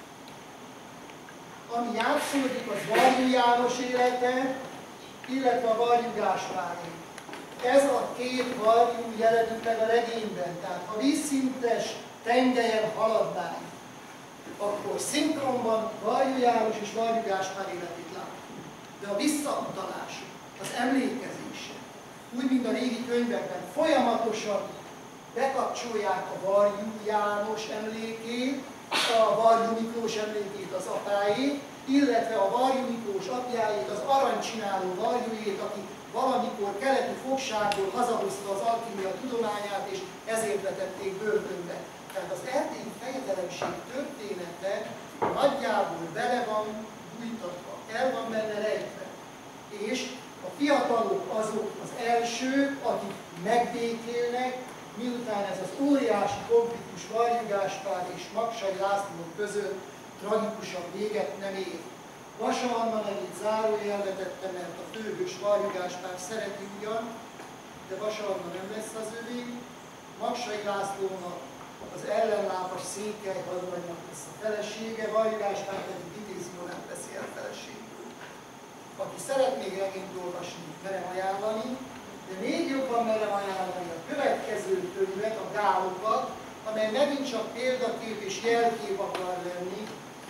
Ami játszódik, az Varjú János élete, illetve a Varjú Gáspáré. Ez a két varjú jelenik meg a regényben, tehát ha vízszintes tengelyen haladnánk, akkor szinkronban Varjú János és Varjú Gáspár életét látjuk. De a visszautalás, az emlékezése, úgy, mint a régi könyvekben, folyamatosan bekapcsolják a Varjú János emlékét, a Varjú Miklós emlékét, az apáét, illetve a Varjú Miklós apjáét, az aranycsináló Varjújét, aki valamikor keleti fogságból hazahozta az alkimia tudományát, és ezért vetették börtönbe. Tehát az erdélyi fejedelemség története nagyjából bele van bújtatva, el van benne rejtve. És a fiatalok azok az elsők, akik megbékélnek, miután ez az óriási konfliktus Varjú Gáspár és Magsay László között tragikusabb véget nem ér. Vasa Anna nevét zárójelbe tette, mert a főhős Varjú Gáspár szereti ugyan, de Vasa Anna nem lesz az övé. Magsay Lászlónak az ellenlábas Székely hadnagynak lesz a felesége, Varjú Gáspár pedig Vitézi Jonát veszi el feleségül. Aki szeret még regényt olvasni, merem ajánlani, de még jobban merem ajánlani a következő könyvet, a Gálokat, amely megint csak példakép és jelkép akar lenni,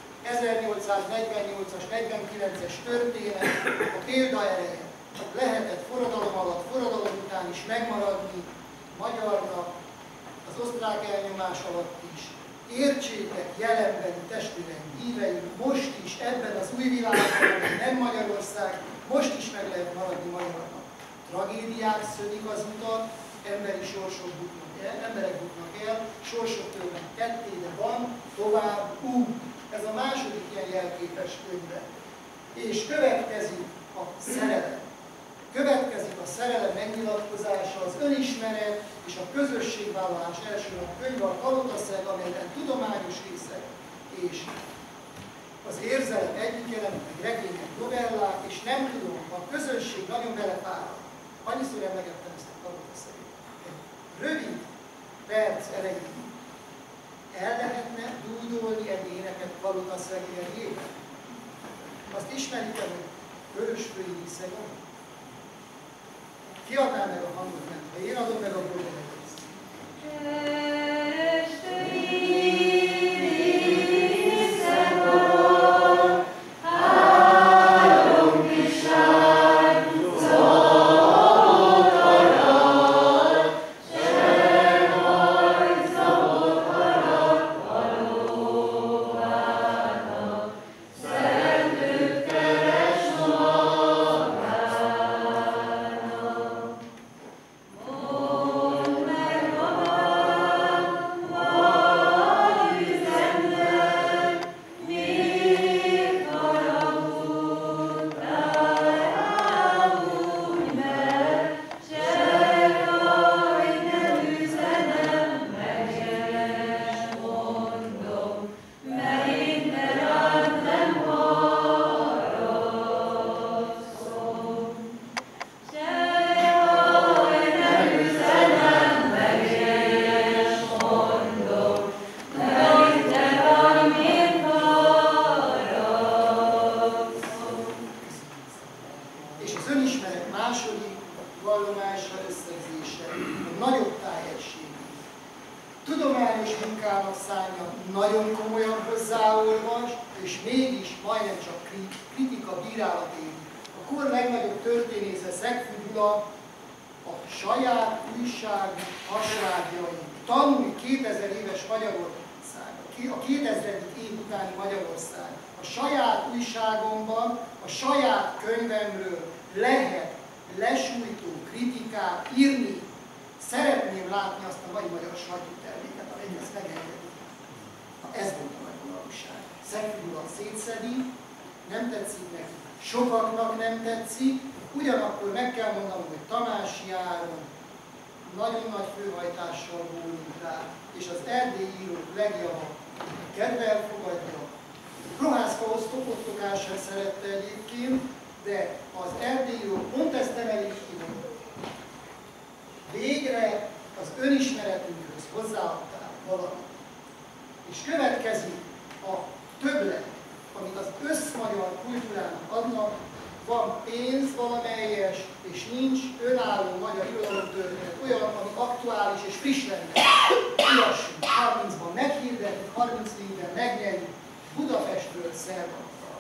1848-as, 49-es történet, a példaereje. Lehetett forradalom alatt, forradalom után is megmaradni magyarnak, az osztrák elnyomás alatt is. Értsétek jelenbeli testvéreim, híveim, most is ebben az új világban, amely nem Magyarország, most is meg lehet maradni magyarnak. Tragédiák szönik az utat, emberi sorsok buknak el, emberek buknak el, sorsok törnek ketté, de van tovább út. Ez a második ilyen jelképes könyve. És következik a szerelem. Következik a szerelem megnyilatkozása, az önismeret és a közösségvállalás első a könyve, a Kalotaszeg, amelyben tudományos részek és az érzelem együtt jelent, meg regények, novellák, és nem tudom, a közönség nagyon belefárad. Annyiszor emlegettem ezt a Kalotaszeget. Egy rövid perc elején el lehetne dúdolni egy éneket Kalotaszeg jegyében. Azt ismerik-e, hogy Vörösfői Szegon? Ki adná meg a hangot, nem? Ha én adom meg, akkor megegyezt. Oh idézet második vallomása összegzése, a nagyobb tájegységű. Tudományos munkának szánja, nagyon komolyan hozzáolvas, és mégis majdnem csak kritika, bírálat éri. A kor legnagyobb történésze Szegfű Gyula a saját újság hasrágjai, tanulj 2000 éves Magyarország, a 2000. év utáni Magyarország. A saját újságomban, a saját könyvemről lehet lesújtó kritikát írni. Szeretném látni azt a mai magyar sajtóterméket, amelyik ezt megengedi. Ez volt a nagyvonalúság. Szegfű Gyula szétszedi, nem tetszik neki, sokaknak nem tetszik, ugyanakkor meg kell mondanom, hogy Tamási Áron nagyon nagy főhajtással bólint rá, és az erdélyi írók legjava kedvel fogadja. Prohászka Ottokár sem szerette egyébként, de az erdélyi írók pont ezt emelik ki, végre az önismeretünkhöz hozzáadtál valamit. És következik a többlet, amit az összmagyar kultúrának adnak, van pénz valamelyes, és nincs önálló magyar irodalomtörténet, olyan, ami aktuális és friss lenne. Iassunk, 30-ban meghirdetjük, 34-ben megnyerjük, Budapestről szervattal.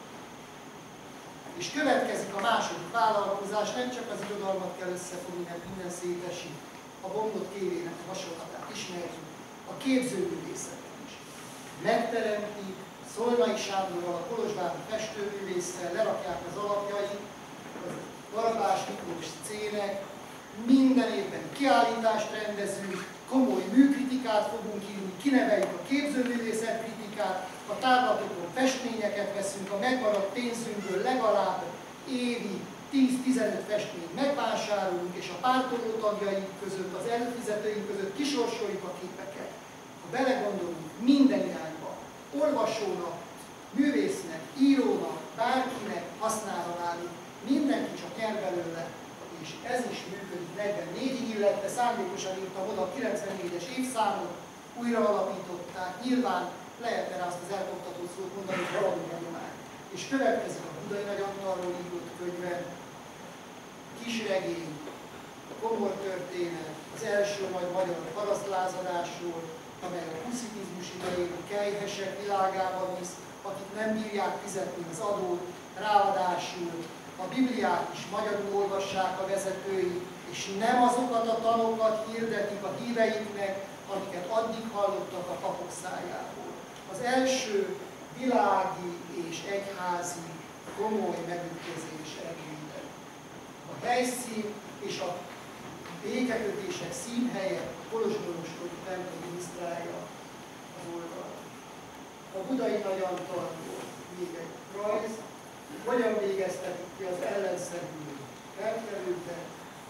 És következik a második vállalkozás, nem csak az irodalmat kell összefogni, mert minden szétesik. A Bombot Kévének a hasonlatát ismerjük, a képzőművészetet is. Megteremtik, Szolnai Sándorral, a kolozsvári festőművésszel lerakják az alapjait, a Barabás Miklós szének, minden évben kiállítást rendezünk, komoly műkritikát fogunk írni, kineveljük a képzőművészet kritikát, a távlatokon festményeket veszünk, a megmaradt pénzünkből legalább évi 10-15 festményt megvásárolunk, és a pártoló tagjaink között, az előfizetőink között kisorsoljuk a képeket. Ha belegondolunk, minden irányba, olvasónak, művésznek, írónak, bárkinek hasznára válik, mindenki csak nyer belőle, és ez is működik 44-ig, illetve szándékosan írtam oda a 94-es évszámot, újra alapították, nyilván lehetne rá azt az elkoptatott szót mondani, hogy valami hagyomány. És következik a Budai Nagy Antalról írott könyve, kisregény, komor történet, az első majd magyar parasztlázadásról, amely a huszitizmus idején kelyhesek világában visz, akik nem bírják fizetni az adót, ráadásul a Bibliát is magyarul olvassák a vezetői, és nem azokat a tanokat hirdetik a híveiknek, amiket addig hallottak a papok szájából. Az első világi és egyházi komoly megütközés eredményben. A helyszín és a békekötések színhelye a kolozsvárosbeli templom minisztrálja az oldalt. A Budai Nagy Antalból még egy rajz, hogyan végeztetik ki az ellenszerű felkelőkbe,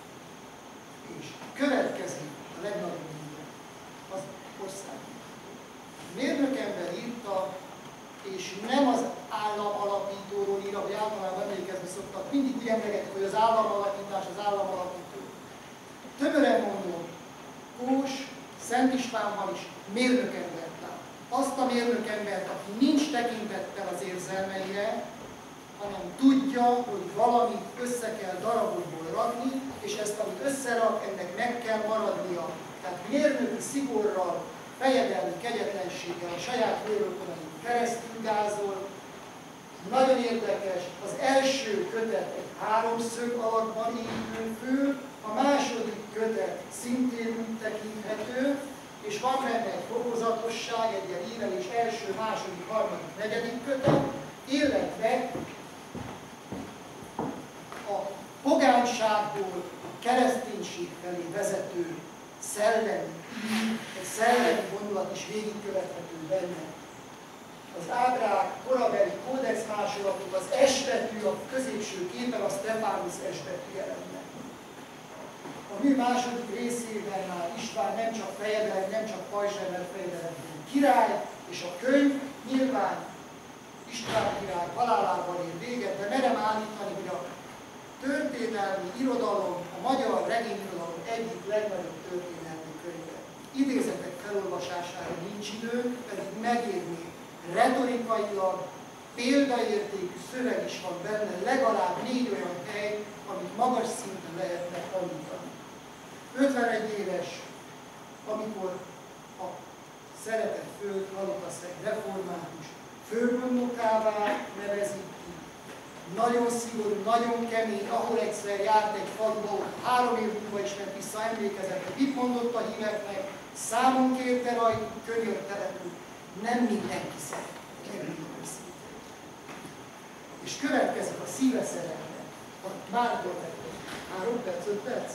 és következik a legnagyobb minden, az ország. Mérnökember írta, és nem az állam alapítóról ír, ahogy általában emlékezni szoktak, mindig úgy emlegetik, hogy az állam alapítás, az állam alapító. Többre mondom, Kós Szent Istvánban is mérnökembert lát. Azt a mérnökembert, aki nincs tekintettel az érzelmeire, hanem tudja, hogy valamit össze kell darabokból rakni, és ezt, amit összerak, ennek meg kell maradnia. Tehát mérnöki szigorral, fejedelmi kegyetlenséggel a saját vérrokonain keresztül gázol. Nagyon érdekes, az első kötet egy háromszög alakban épül föl, a második kötet szintén úgy tekinthető, és van benne egy fokozatosság, egy ilyen ívelés első, második, harmadik, negyedik kötet, illetve a pogányságból a kereszténység felé vezető szellemi, egy szellemi vonulat is végigkövethető benne. Az ábrák, korabeli kódexmásolatok, az S-betű, a középső képen a Stephanus S-betű jelenne. A mű második részében már István nem csak fejedelem, nem csak pajzsrendel fejedelem, király, és a könyv nyilván István király halálával ér véget, de merem állítani, hogy a történelmi irodalom, a magyar regényirodalom egyik legnagyobb történelmi könyve. Idézetek felolvasására nincs idő, pedig megérni retorikailag, példaértékű szöveg is van benne, legalább 4 olyan hely, amit magas szinten lehetne tanítani. 51 éves, amikor a szeretett föld Kalotaszeg református főgondnokává nevezik ki. Nagyon szigorú, nagyon kemény, ahol egyszer járt egy faluba, 3 év múlva is ment vissza emlékezetre. Mit mondott a híveknek? Számon kérte rajtuk, könyörtelenül. Nem mindenki szeret, megmondom őszintén. És következik a szíve szerelme. Mártól tettek. 3 perc, 5 perc?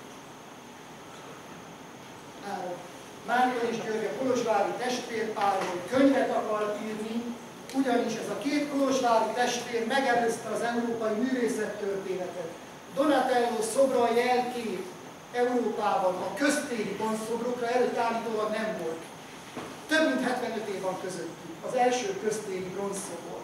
3. Márton és György a kolozsvári testvérpárról könyvet akart írni, ugyanis ez a 2 kolozsvári testvér megelőzte az európai művészettörténetet. Donatello szobra a jelkép Európában a köztéri bronzszobrokra előtt állítólag nem volt. Több mint 75 év van közöttük, az első köztéri bronzszobor.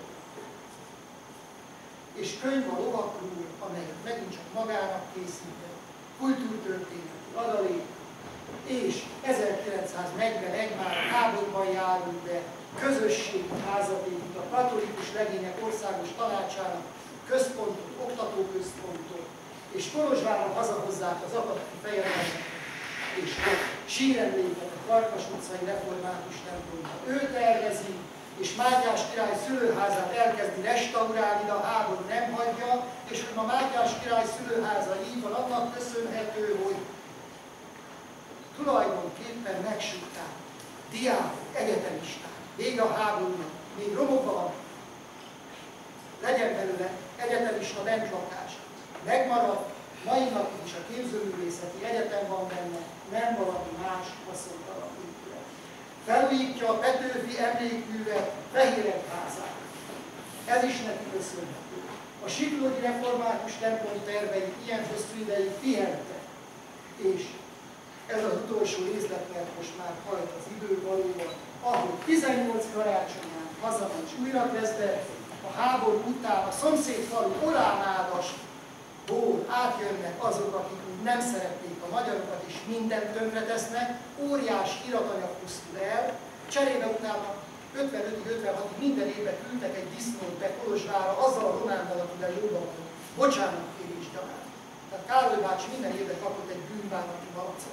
És könyv a lovakról, amelyet megint csak magának készített, kultúrtörténeti adalék, és 1941 már a háborúban járult be közösségi házat épít a Katolikus Legények Országos Tanácsának központot, oktatóközpontot, és Kolozsvárra hazahozzák az akadémi fejedelmet és a síremléket a Farkas utcai református templomba. Ő tervezi, és Mátyás király szülőházát elkezdi restaurálni, de a háború nem hagyja, és a Mátyás király szülőháza így van, annak köszönhető, hogy tulajdonképpen megsúgták diákok, egyetemisták, vége a háborúnak, még romokban van, legyen belőle egyetemista bentlakás. Megmaradt, mai napig is a képzőművészeti egyetem van benne, nem valami más haszontalan épület. Felújítja a Petőfi emlékművet, Fehéregházát. Ez is neki köszönhető. A siklódi református templom tervei ilyen hosszú ideig pihentek, és ez az utolsó részlet, mert most már hajt az idő valóban, ahol 18 karácsonyán hazamegy és újra kezdett, a háború után a szomszédfalu Oránádasból átjönnek azok, akik úgy nem szeretnék a magyarokat, és mindent tönkretesznek, óriás iratanyag pusztul el, cserébe utána 55-56-ig minden évben küldtek egy disznót be Kolozsvárra, azzal a románnal, akivel jóban volt, bocsánatkérés gyanánt. Tehát Károly bácsi minden évben kapott egy bűnbánati malacot.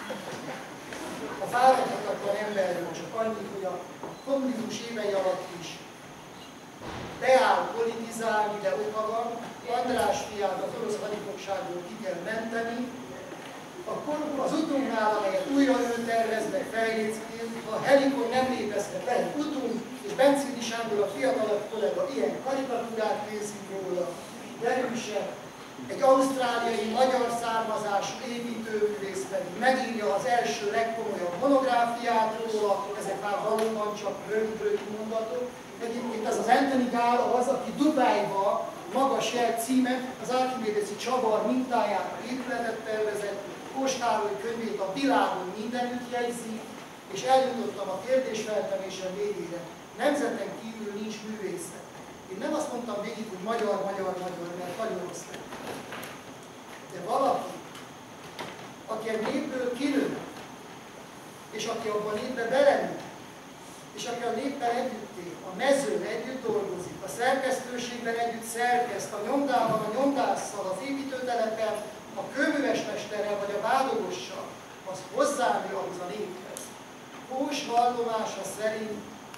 A fáradhatatlan emberről csak annyit, hogy a kommunizmus évei alatt is beáll politizálni, de oka van, András fiát az orosz hadifogságból ki kell menteni, akkor az utónál, amelyet újra ő tervez meg fejlécként, ha a Helikon nem létezhet le egy utunk, és Bencédi Sándor a fiatalabb kollega ilyen karikatúrát készít róla, derűse, egy ausztráliai, magyar származású építőművész pedig megírja az első legkomolyabb monográfiát róla, ezek már valóban csak rövid mondatok. Egyébként ez az Anthony Gál az, aki Dubájba magas jelcímen az Archimédeszi csavar mintájára épületet tervezett, Kós Károly könyvét a világon mindenütt jegyzi, és eljutottam a kérdésfeltevésem végére. Nemzeten kívül nincs művészet. Én nem azt mondtam végig, hogy magyar, mert nagyon rossz lett. De valaki, aki egy népből kinő, és aki abban a népbe belenő, és aki a néppel együtt él, a mezőn együtt dolgozik, a szerkesztőségben együtt szerkeszt, a nyomdában a nyomdásszal, az építőtelepen, a kőművesmesterrel vagy a vádogossal, az hozzájön ahhoz a néphez. Kós vallomása szerint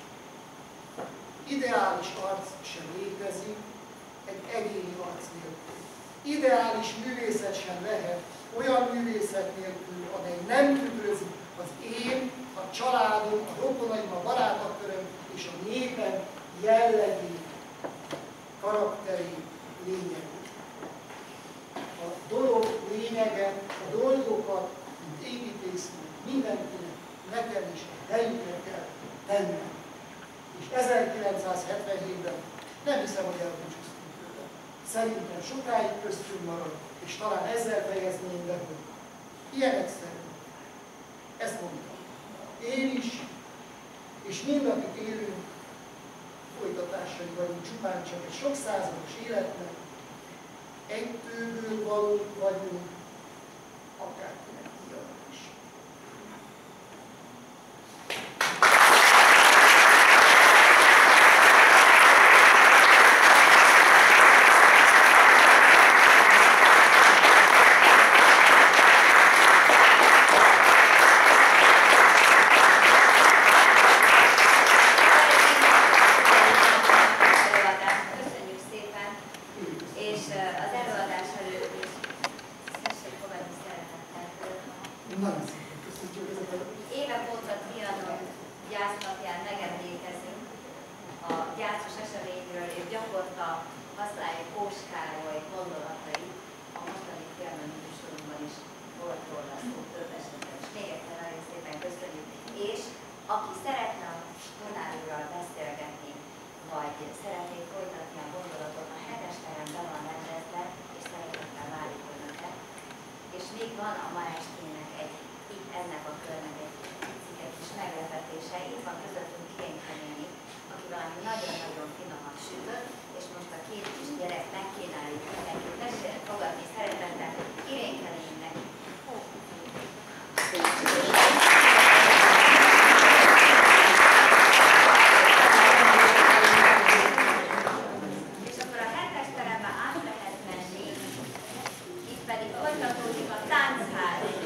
ideális arc sem létezik egy egyéni arc nélkül. Ideális művészet sem lehet olyan művészet nélkül, amely nem tükrözi az én, a családom, a rokonaim, a barátakköröm és a népem jellegi, karakteri lényegét. A dolog lényege, a dolgokat, mint építésznek, mindenkinek, nekem is helyükre kell tennem. És 1977-ben nem hiszem, hogy elbúcsúztunk tőle. Szerintem sokáig köztünk marad, és talán ezzel fejezném be, hogy ilyen egyszerű. Ezt mondtam. Én is, és mind, akik élünk, folytatásai vagyunk, csupán csak egy sok százados életnek, egy tőből valók vagyunk, akárkinek ilyenek is. Nagyon szépen köszönjük ezeket. Évek óta Trianon gyásznapján megemlékezünk a gyászos eseményről, és gyakorta használjuk Kós Károly gondolatait. A mostani Trianon műsorunkban is volt róla szó több esetben, és még egyszer nagyon szépen köszönjük. És aki szeretne a Tonár úrral beszélgetni, vagy szeretné folytatni a gondolatot, a 7-es terem be van rendezve, és szeretettel várjuk önöket. És még van a ma estének itt ennek a körnek egy picike kis meglepetése. Itt van közöttünk Kirénke néni, aki valami nagyon-nagyon finomat sütött, és most a két kis gyerek megkínáljuk neki. Tessék fogadni szeretettel Kirénke néninek. És akkor a 7-es teremben át lehet menni, itt pedig folytatódik a táncházat.